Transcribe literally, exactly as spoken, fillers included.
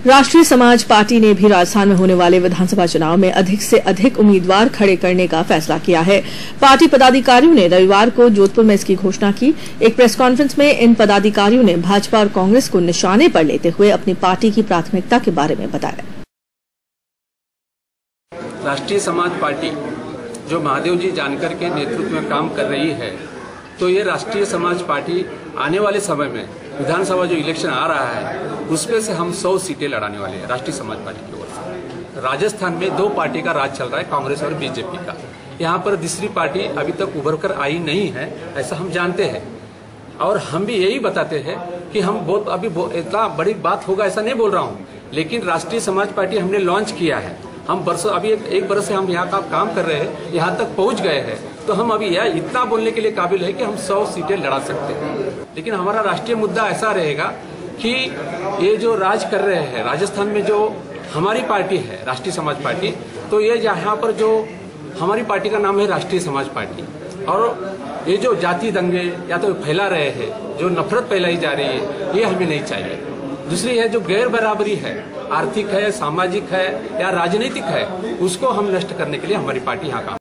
राष्ट्रीय समाज पार्टी ने भी राजस्थान में होने वाले विधानसभा चुनाव में अधिक से अधिक उम्मीदवार खड़े करने का फैसला किया है। पार्टी पदाधिकारियों ने रविवार को जोधपुर में इसकी घोषणा की। एक प्रेस कॉन्फ्रेंस में इन पदाधिकारियों ने भाजपा और कांग्रेस को निशाने पर लेते हुए अपनी पार्टी की प्राथमिकता के बारे में बताया। राष्ट्रीय समाज पार्टी जो महादेव जी जानकर के नेतृत्व में काम कर रही है, तो ये राष्ट्रीय समाज पार्टी आने वाले समय में विधानसभा जो इलेक्शन आ रहा है उसमें से हम सौ सीटें लड़ाने वाले हैं राष्ट्रीय समाज पार्टी की ओर से। राजस्थान में दो पार्टी का राज चल रहा है, कांग्रेस और बीजेपी का। यहाँ पर तीसरी पार्टी अभी तक उभर कर आई नहीं है, ऐसा हम जानते हैं। और हम भी यही बताते हैं कि हम बहुत अभी इतना बड़ी बात होगा ऐसा नहीं बोल रहा हूँ, लेकिन राष्ट्रीय समाज पार्टी हमने लॉन्च किया है। हम बरसों अभी एक, एक बरस से हम यहाँ का काम कर रहे हैं, यहाँ तक पहुँच गए हैं, तो हम अभी यह इतना बोलने के लिए काबिल है कि हम सौ सीटें लड़ा सकते हैं। लेकिन हमारा राष्ट्रीय मुद्दा ऐसा रहेगा कि ये जो राज कर रहे हैं राजस्थान में, जो हमारी पार्टी है राष्ट्रीय समाज पार्टी, तो ये यहाँ पर जो हमारी पार्टी का नाम है राष्ट्रीय समाज पार्टी, और ये जो जाति दंगे या तो फैला रहे हैं, जो नफरत फैलाई जा रही है, ये हमें नहीं चाहिए। दूसरी है जो गैर बराबरी है, आर्थिक है, सामाजिक है या राजनीतिक है, उसको हम नष्ट करने के लिए हमारी पार्टी यहाँ काम